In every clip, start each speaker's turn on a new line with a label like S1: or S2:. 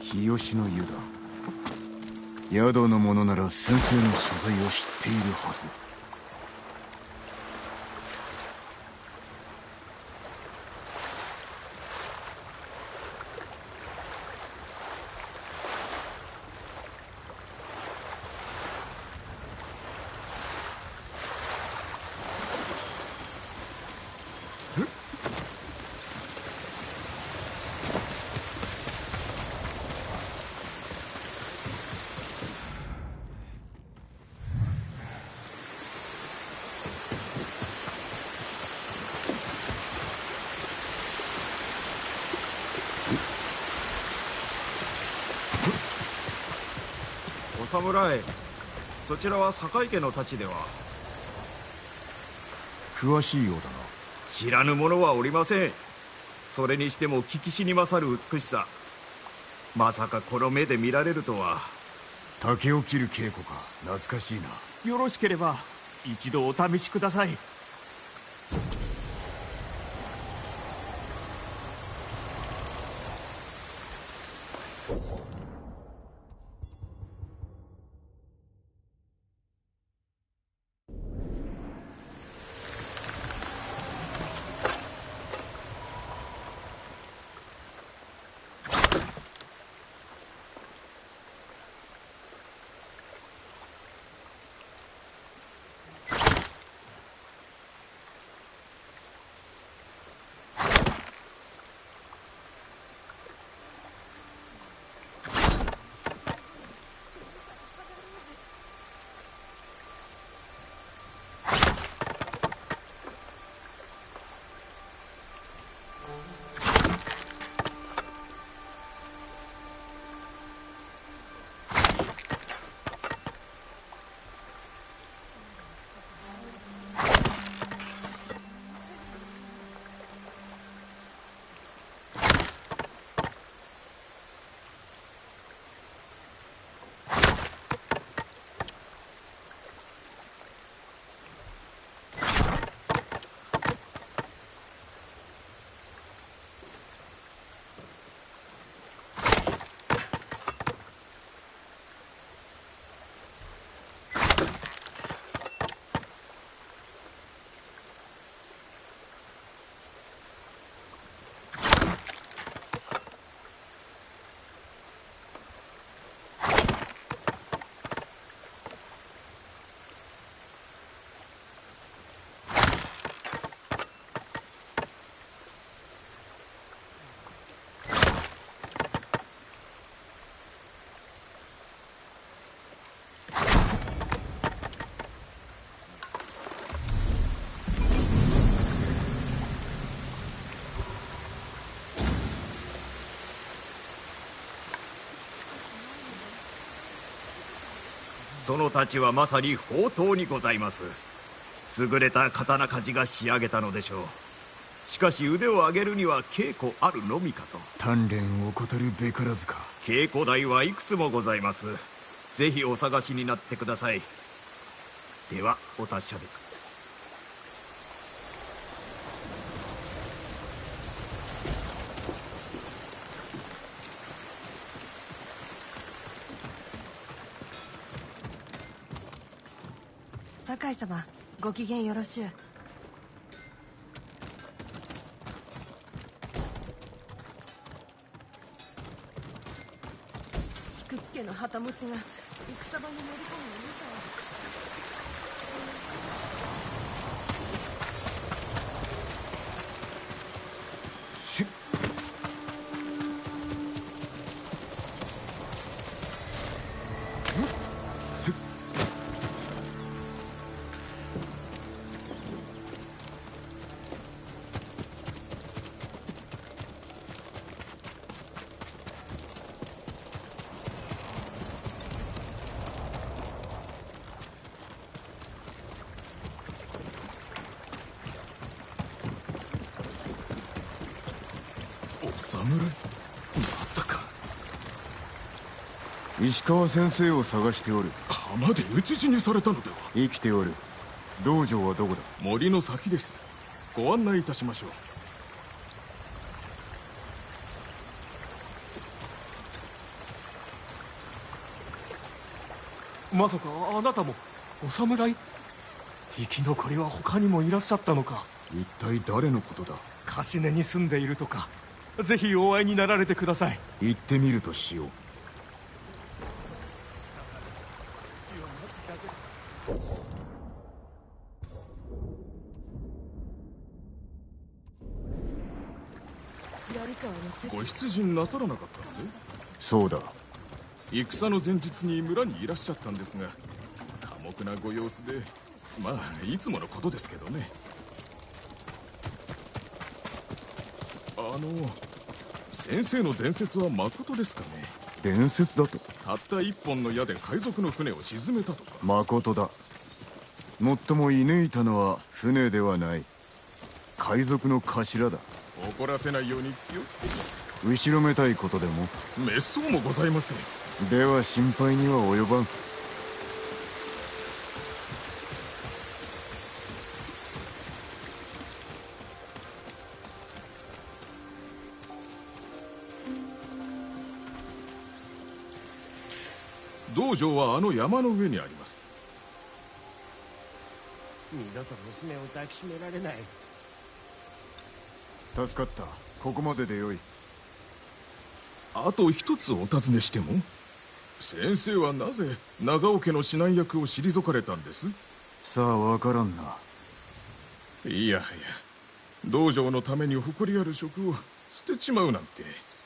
S1: 日吉の湯だ。宿の者なら先生の所在を知っているはず。
S2: お侍、そちらは堺家の太刀では？
S1: 詳しいようだな。
S2: 知らぬ者はおりません。それにしても聞きしに勝る美しさ、まさかこの目で見られるとは。
S1: 竹を切る稽古か。懐かしいな。
S3: よろしければ一度お試しください。
S2: その太刀はまさに宝刀にございます。優れた刀鍛冶が仕上げたのでしょう。しかし腕を上げるには稽古あるのみかと。
S1: 鍛錬を怠るべからずか。
S2: 稽古台はいくつもございます。ぜひお探しになってください。ではお達者で。
S4: 堺様、ご機嫌よろしゅう。菊池家の旗持ちが戦場に乗り込むの見たわ。
S5: 侍？まさか。
S1: 石川先生を探しておる。
S5: 浜で討ち死にされたのでは？
S1: 生きておる。道場はどこだ？
S5: 森の先です。ご案内いたしましょう。 まさかあなたもお侍？生き残りは他にもいらっしゃったのか。
S1: 一体誰のことだ？
S5: カシネに住んでいるとか。ぜひお会いになられてください。
S1: 行ってみるとしよう。
S5: ご出陣なさらなかったので？
S1: そうだ。
S5: 戦の前日に村にいらっしゃったんですが、寡黙なご様子で、まあいつものことですけどね。先生の伝説はまことですかね？
S1: 伝説だと？
S5: たった一本の矢で海賊の船を沈めたとか。
S1: まことだ。もっとも射抜いたのは船ではない、海賊の頭だ。
S5: 怒らせないように気をつけて。
S1: 後ろめたいことでも？
S5: 滅相もございません。
S1: では心配には及ばん。
S5: 道場はあの山の上にあります。
S6: 二度と娘を抱きしめられない。
S1: 助かった。ここまででよい。
S5: あと一つお尋ねしても？先生はなぜ長尾家の指南役を退かれたんです？
S1: さあ分からんな。
S5: いやはや、道場のために誇りある職を捨てちまうなんて。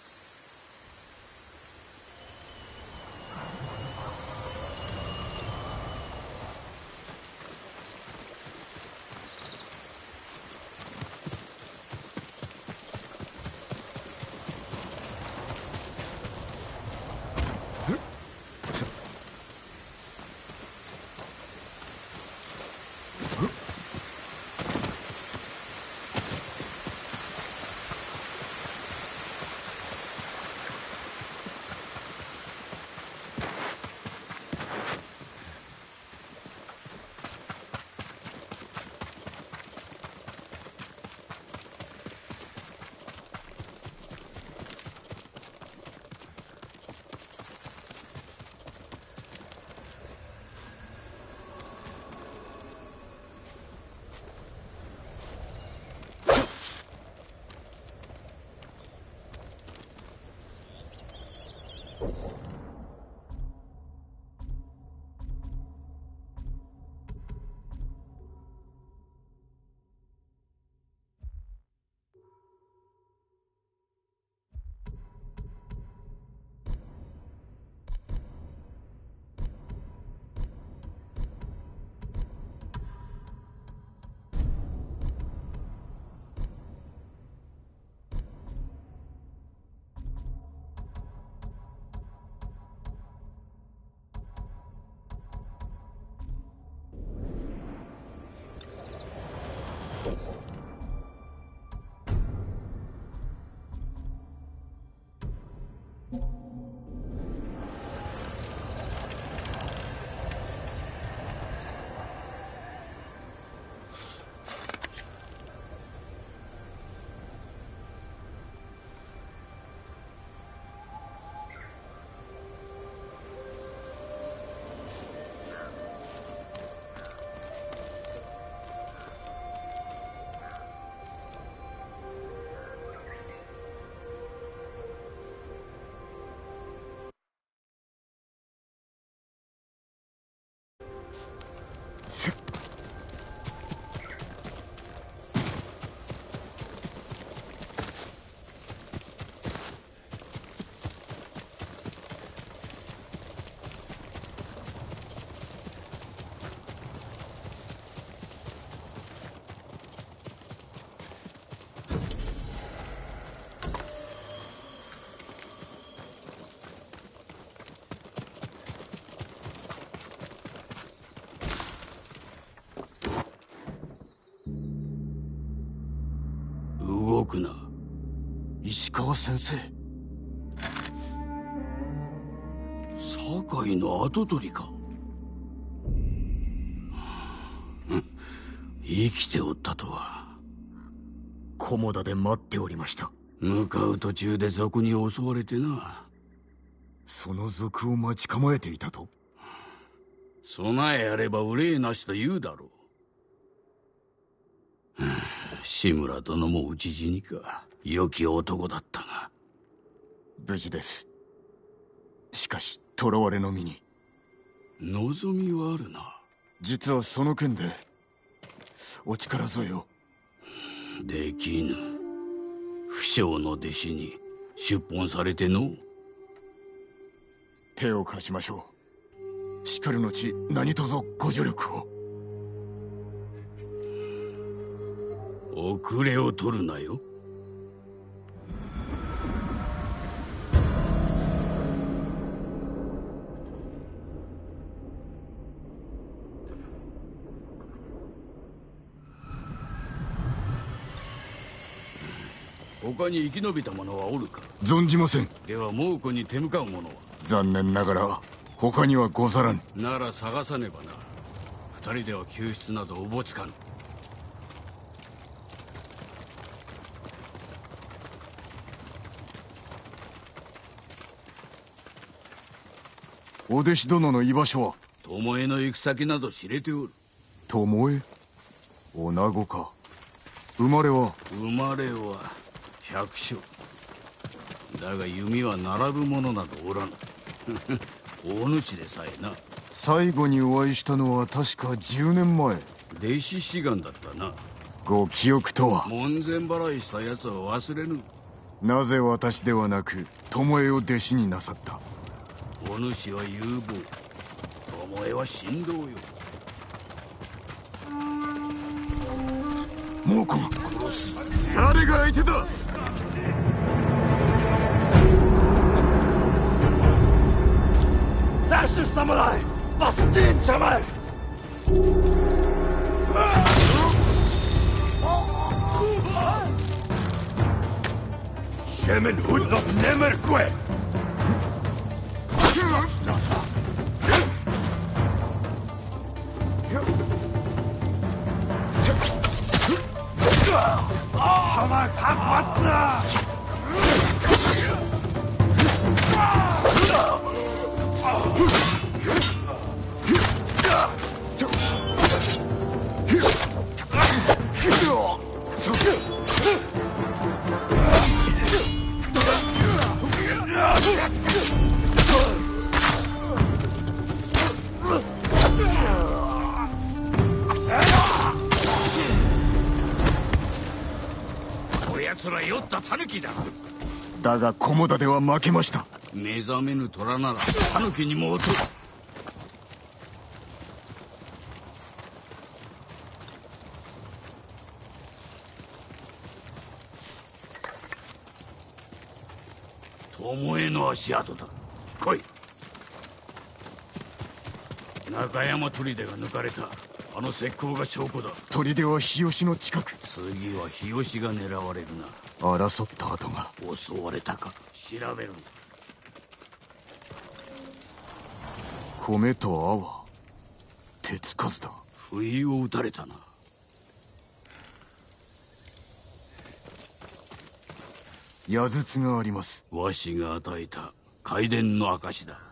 S7: 動くな。
S1: 石川先生。
S7: 酒井の跡取りか。生きておったとは。
S1: 菰田で待っておりました。
S7: 向かう途中で賊に襲われてな。
S1: その賊を待ち構えていたと？
S7: 備えあれば憂いなしと言うだろう。志村殿も討ち死にか。良き男だったが。
S1: 無事です。しかし囚われの身に。
S7: 望みはあるな。
S1: 実はその件でお力添えを。
S7: できぬ。不肖の弟子に出奔されての。
S1: 手を貸しましょう。しかるのち何卒ご助力を。
S7: 遅れを取るなよ。他に生き延びた者はおるか。
S1: 存じません。
S7: では猛虎に手向かう者は。
S1: 残念ながら他にはござらん。
S7: なら探さねばな。二人では救出などおぼつかぬ。
S1: お弟子殿の居場所は。
S7: 巴の行く先など知れておる。
S1: 巴？女子か。生まれは
S7: 百姓だが弓は並ぶ者などおらぬ。大主でさえな。
S1: 最後にお会いしたのは確か10年前。
S7: 弟子志願だったな。
S1: ご記憶とは。
S7: 門前払いした奴を忘れぬ。
S1: なぜ私ではなく巴を弟子になさった。
S7: お主は有望、巴は神道よ。
S1: 猛虎殺す。誰が相手だ。
S6: Nasher Samurai! Bastin Chamal! Shemin Hood noch nimmer kwe! Hamak Hapatzna!
S7: 酔った狸だ。
S1: だが菰田では負けました。
S7: 目覚めぬ虎なら狸にも劣る。巴の足跡だ。来い。中山砦が抜かれた。あの石膏が証拠だ。
S1: 砦は日吉の近く。
S7: 次は日吉が狙われるな。
S1: 争った跡が。
S7: 襲われたか調べる。
S1: 米と泡、手つかずだ。
S7: 不意を打たれたな。
S1: 矢筒があります。
S7: わしが与えた開伝の証だ。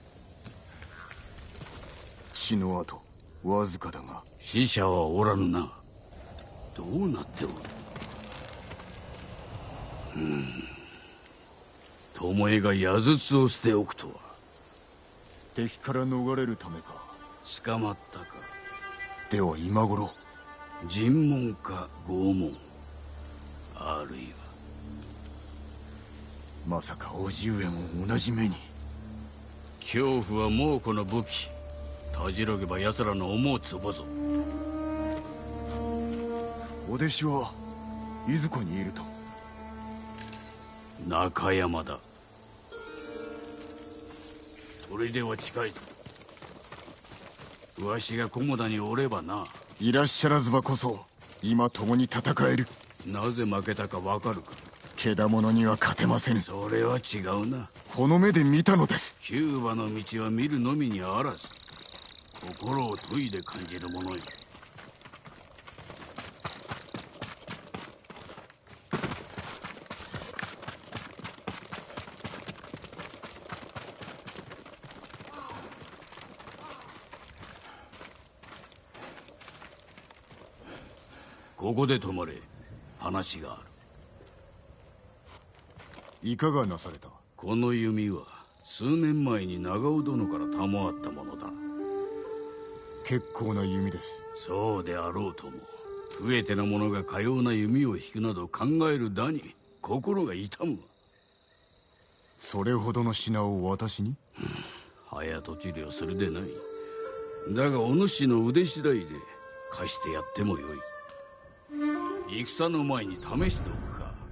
S1: 血の跡わずかだが。
S7: 死者はおらぬな。どうなっておる。巴が矢筒を捨ておくとは。
S1: 敵から逃れるためか。
S7: 捕まったか。
S1: では今頃。
S7: 尋問か拷問、あるいは。
S1: まさか叔父上も同じ目に。
S7: 恐怖は猛虎の武器。たじろげば奴らの思うつぼぞ。
S1: お弟子はいずこにいると。
S7: 中山だ。砦は近いぞ。わしが菰田におればな。
S1: いらっしゃらずばこそ今共に戦える。
S7: なぜ負けたかわかるか。
S1: けだものには勝てませぬ。
S7: それは違うな。
S1: この目で見たのです。
S7: キューバの道は見るのみにあらず、心を研いで感じるものよ。 ここで泊まれ。話がある。
S1: いかがなされた？
S7: この弓は数年前に長尾殿から賜ったものだ。
S1: 結構な弓です。
S7: そうであろうとも、増えての者がかような弓を引くなど考えるだに心が痛むわ。
S1: それほどの品を私に？
S7: 早とちりをするでない。だがお主の腕次第で貸してやってもよい。戦の前に試しておくか。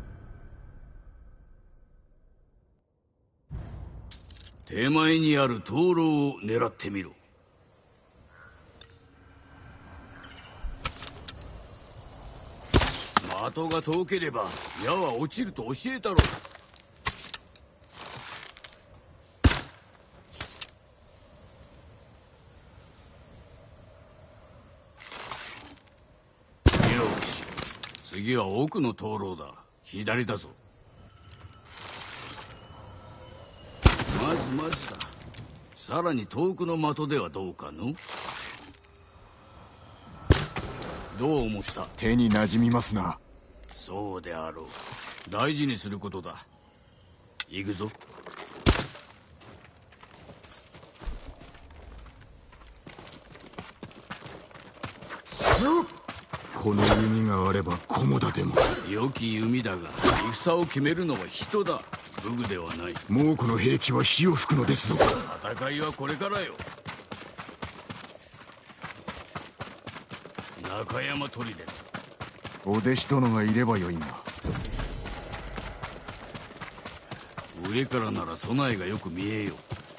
S7: 手前にある灯籠を狙ってみろ。的が遠ければ矢は落ちると教えたろう。次は奥の灯籠だ。左だぞ。まずだ。さらに遠くの的ではどうかの？どう思った？
S1: 手に馴染みますな。
S7: そうであろう。大事にすることだ。行くぞ。
S1: この弓があれば菰田でも。
S7: 良き弓だが戦を決めるのは人だ。武具ではない。
S1: もうこの兵器は火を吹くのですぞ。
S7: 戦いはこれからよ。中山砦。
S1: お弟子殿がいればよいが。
S7: 上からなら備えがよく見えよう。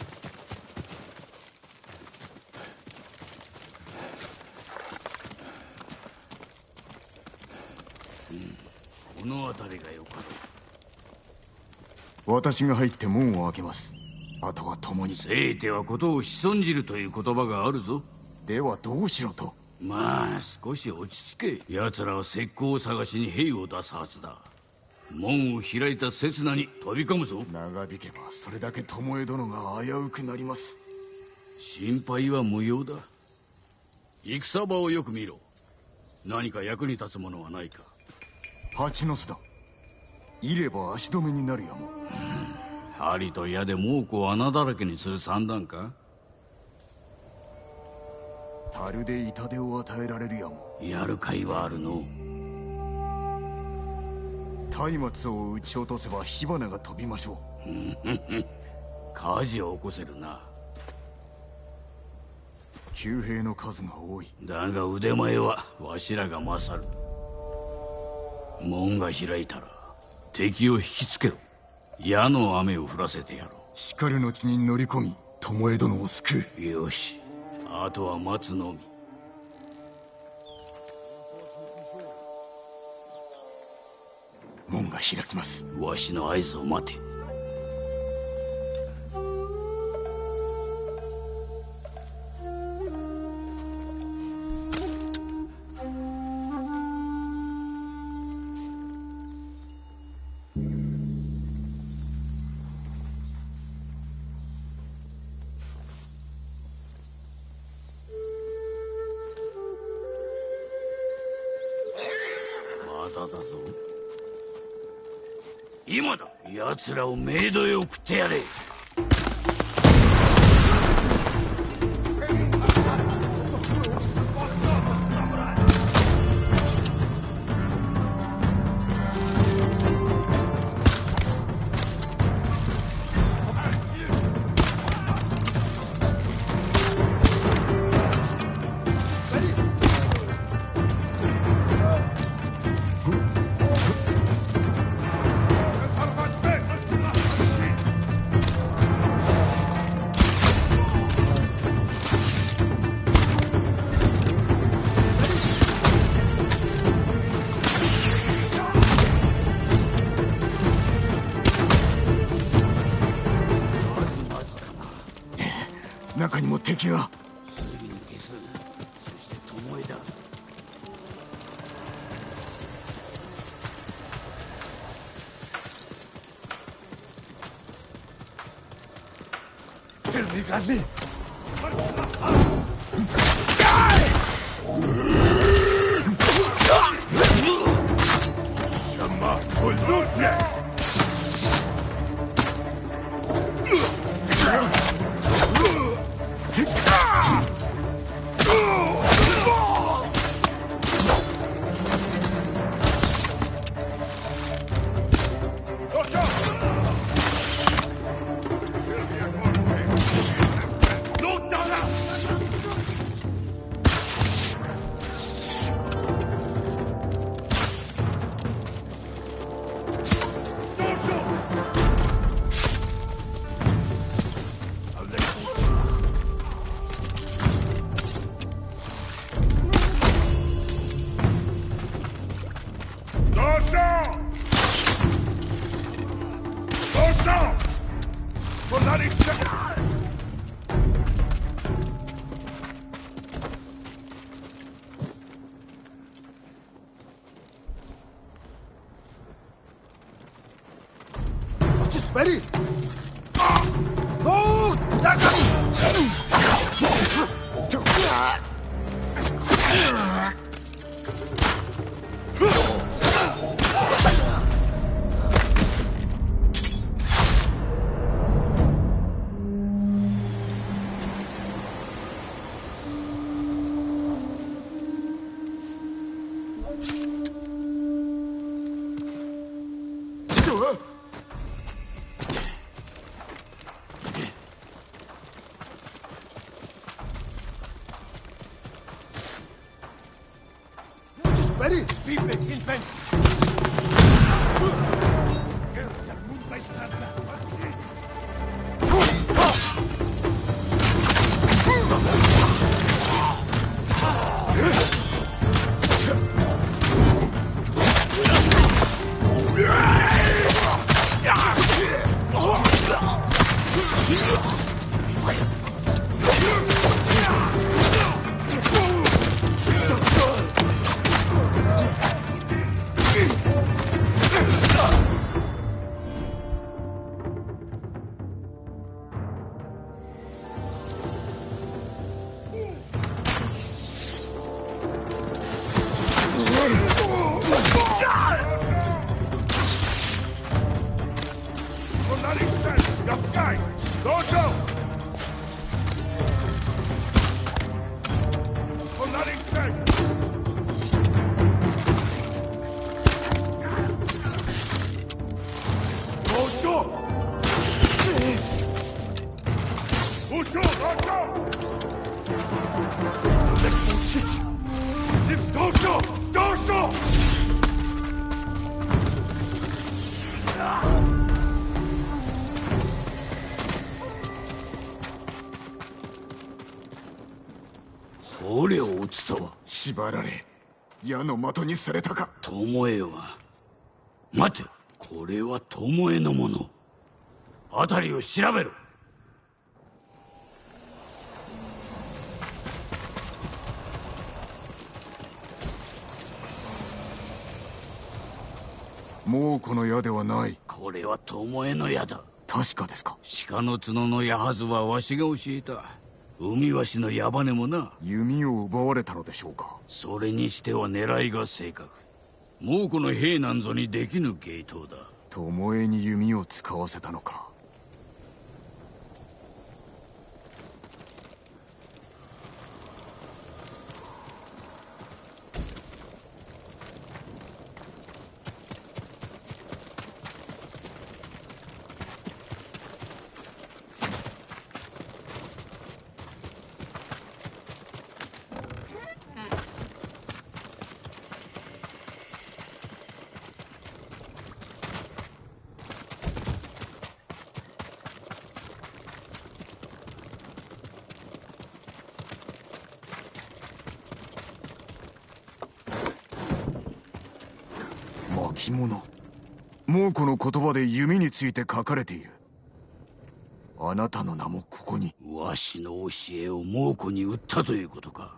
S7: この辺りがよかろ
S1: う。私が入って門を開けます。あとは共に。
S7: せいてはことを仕損じるという言葉があるぞ。
S1: ではどうしろと？
S7: まあ少し落ち着け。奴らは石膏を探しに兵を出すはずだ。門を開いた刹那に飛び込むぞ。
S1: 長引けばそれだけ巴殿が危うくなります。
S7: 心配は無用だ。戦場をよく見ろ。何か役に立つものはないか。
S1: 蜂の巣だ。いれば足止めになるやも。
S7: 針と矢で猛虎を穴だらけにする算段か。
S1: 樽で痛手を与えられるやも。
S7: やる甲斐はあるの。
S1: 松明を撃ち落とせば火花が飛びましょ
S7: う。火事を起こせるな。
S1: 騎兵の数が多い。
S7: だが腕前はわしらが勝る。門が開いたら敵を引きつけろ。矢の雨を降らせてやろう。
S1: しかる後に乗り込み巴殿を救う。
S7: よし、あとは待つのみ。
S1: 門が開きます。
S7: わしの合図を待て。まだだぞ。今だ。奴らをメイドへ送ってやれ。
S1: 中にも敵が。
S7: すぐに消す。そして巴だ。
S6: Ready? Go! Ready? Siempre, Kinsman.
S7: それを落ちたわ。
S1: 縛られ矢の的にされたか。
S7: 巴は、待て、これは巴のもの。辺りを調べろ。
S1: もうこの矢ではない。
S7: これは巴の矢だ。
S1: 確かですか。
S7: 鹿の角の矢はずはわしが教えた。海鷲の矢羽もな。
S1: 弓を奪われたのでしょうか。
S7: それにしては狙いが正確。もうこの兵なんぞにできぬ芸当だ。
S1: 巴に弓を使わせたのか。巻物。猛虎の言葉で弓について書かれている。あなたの名もここに。
S7: わしの教えを猛虎に売ったということか。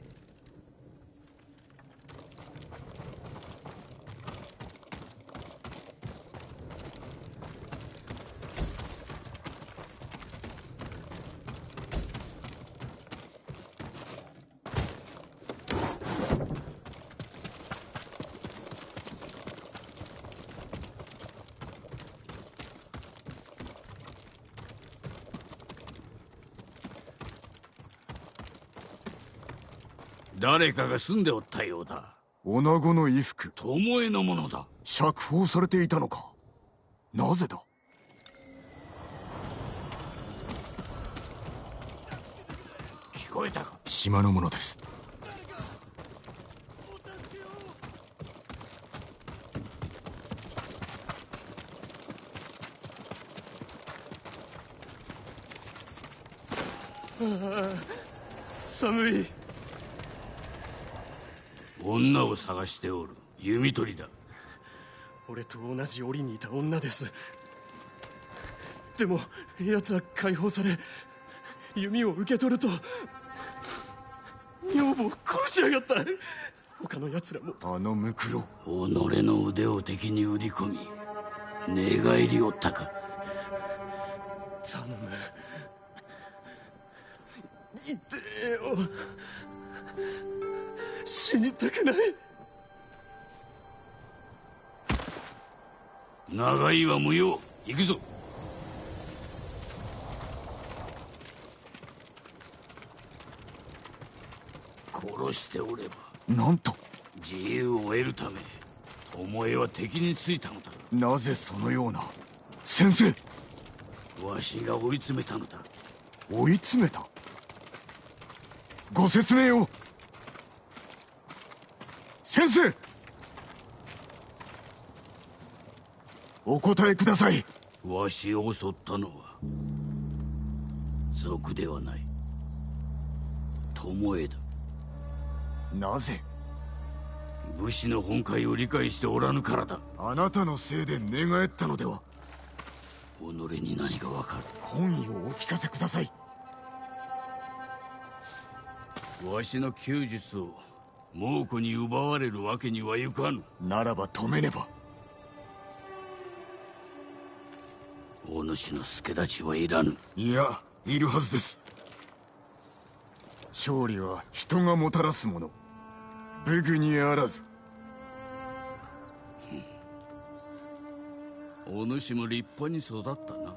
S7: 誰かが住んでおったようだ。
S1: 女子の衣服。
S7: 巴のものだ。
S1: 釈放されていたのか。なぜだ。
S7: 聞こえたか。
S1: 島のものです。
S3: 寒い。
S7: 女を探しておる。弓取りだ。
S3: 俺と同じ檻にいた女です。でも奴は解放され弓を受け取ると女房を殺しやがった。他の奴らも。
S1: あのムクロ。
S7: 己の腕を敵に売り込み寝返りおったか。
S3: 頼む。痛えよ。死にたくない。
S7: 長いは無用。行くぞ。殺しておれば
S1: なんと。
S7: 自由を得るため巴は敵についたのだ。
S1: なぜそのような。先生。
S7: わしが追い詰めたのだ。
S1: 追い詰めた。ご説明を。先生、お答えください。
S7: わしを襲ったのは賊ではない巴だ。
S1: なぜ。
S7: 武士の本懐を理解しておらぬからだ。
S1: あなたのせいで寝返ったのでは。
S7: 己に何がわかる。
S1: 本意をお聞かせください。
S7: わしの弓術を猛虎に奪われるわけにはいかぬ。
S1: ならば止めねば。
S7: お主の助太刀はいらぬ。
S1: いや、いるはずです。勝利は人がもたらすもの、武具にあらず。
S7: お主も立派に育ったな。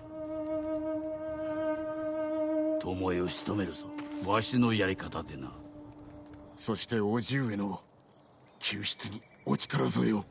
S7: 巴を仕留めるぞ、わしのやり方でな。
S1: そして叔父上の救出にお力添えを。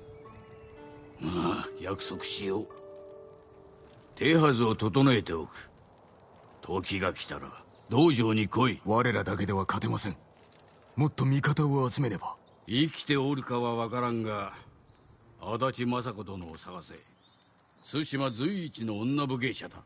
S7: まあ約束しよう。手はずを整えておく。時が来たら道場に来い。
S1: 我らだけでは勝てません。もっと味方を集めねば。
S7: 生きておるかは分からんが、足立政子殿を探せ。対馬随一の女武芸者だ。